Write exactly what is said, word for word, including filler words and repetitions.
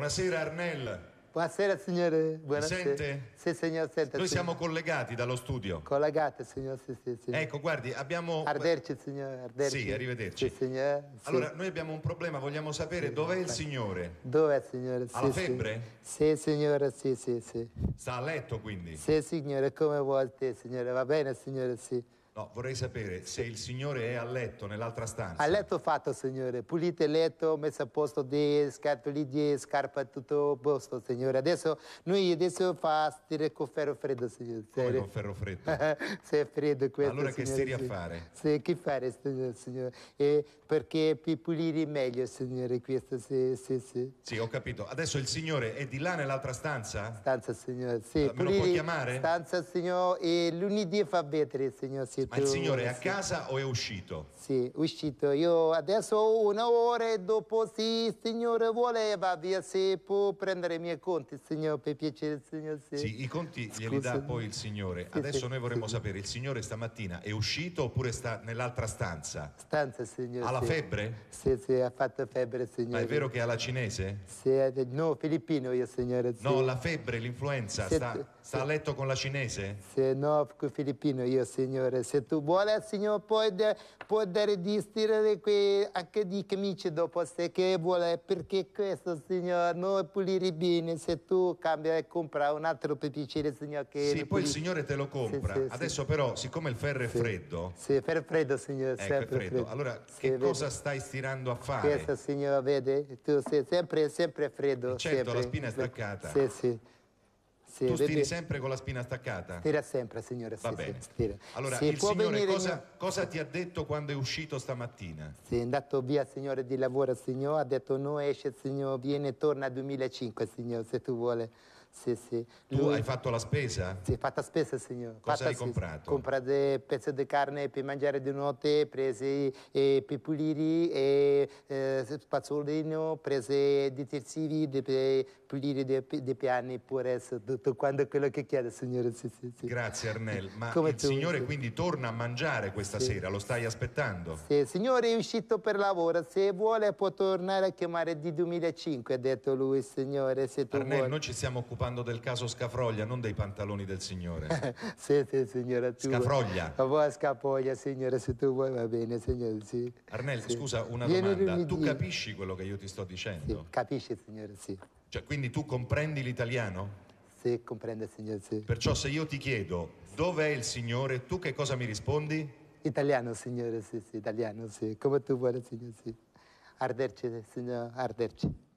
Buonasera Arnel. Buonasera signore, buonasera. Mi sente? Sì signor, senta. Noi sì. siamo collegati dallo studio. Collegati signor, sì sì sì. Ecco, guardi, abbiamo... Arrivederci signore, arrivederci. Sì, arrivederci. Sì signor. Sì. Allora, noi abbiamo un problema, vogliamo sapere sì. Dov'è il signore? Dov'è signore? Ha la sì, febbre? Sì. sì signore, sì sì sì. Sta a letto quindi? Sì signore, come vuol te signore, va bene signore, sì. No, vorrei sapere se il signore è a letto nell'altra stanza. A letto fatto, signore. Pulito il letto, messo a posto di scatole di scarpa, tutto a posto, signore. Adesso noi adesso fa stire con ferro freddo, signore. Come con ferro freddo? Se è freddo questo, allora che signore, stiri sì. a fare? Sì, che fare, signore? signore. E perché per pulire meglio, signore, questo, sì, sì, sì. Sì, ho capito. Adesso il signore è di là nell'altra stanza? Stanza, signore, sì. Me pulire, lo puoi chiamare? Stanza, signore, e lunedì fa vedere, signore. Sì, ma il signore è a sì. casa o è uscito? Sì, uscito. Io adesso una ora e dopo, se il signore vuole, va via, se può prendere i miei conti, signore, per piacere, signore. Sì, sì i conti Scusa. glieli dà poi il signore. Sì, adesso sì, noi vorremmo sì. sapere, il signore stamattina è uscito oppure sta nell'altra stanza? Stanza, signore. Ha la sì. febbre? Sì, sì, ha fatto febbre, signore. Ma è vero che ha la cinese? Sì, no, filippino io, signore. Sì. No, la febbre, l'influenza, sì, sta, sta sì. a letto con la cinese? Sì, no, filippino io, signore. Se tu vuoi, signore, puoi, de, puoi dare di stirare qui anche di camicie dopo, se che vuole, perché questo, signore, noi pulire bene, se tu cambia e compra un altro per piacere, signore, che... Sì, poi il signore te lo compra. Sì, sì, adesso sì. Però, siccome il ferro è sì. freddo... Sì, ferro freddo, signore, ecco, sempre è freddo. freddo. Allora, sì, che vede. cosa stai stirando a fare? Questo, signore, vede, tu sei sempre, sempre freddo. E certo, sempre. la spina è staccata. Sì, sì. Sì, tu stiri vedi? sempre con la spina staccata? Stira sempre, signore. Va sì, bene. Sì, stira. Allora, sì, il signore cosa, mio... cosa ti ha detto quando è uscito stamattina? Sì, è andato via, signore, di lavoro, signore. Ha detto, no, esce, signore, viene e torna al duemilacinque, signore, se tu vuole. Sì, sì. Tu Lui... hai fatto la spesa? Sì, fatta spesa, signore. Cosa fatta hai comprato? Comprate pezzi di carne per mangiare di notte, presi eh, per pulire, e eh, spazzolino, prese detersivi per pulire dei, dei piani, pure tutto quanto quello che chiede, signore. Sì, sì, sì. Grazie Arnel, ma Come il tu, signore sì. quindi torna a mangiare questa sì. sera, lo stai aspettando? Sì, il signore è uscito per lavoro, se vuole può tornare a chiamare di duemilacinque, ha detto lui, il signore, se tu Arnel, vuoi. noi ci stiamo occupando del caso Scafroglia, non dei pantaloni del signore. sì, sì, signore. Tu Scafroglia. Ma vuoi Scafroglia, signore, se tu vuoi va bene, signore, sì. Arnel, sì. scusa, una Vieni domanda. lunedì. Tu capisci quello che io ti sto dicendo? Sì, capisci, signore, sì. Cioè, quindi tu comprendi l'italiano? Sì, comprende, signore, sì. Perciò se io ti chiedo dov'è il signore, tu che cosa mi rispondi? Italiano, signore, sì, sì, italiano, sì. Come tu vuoi, signore, sì. Arderci, signore, arderci.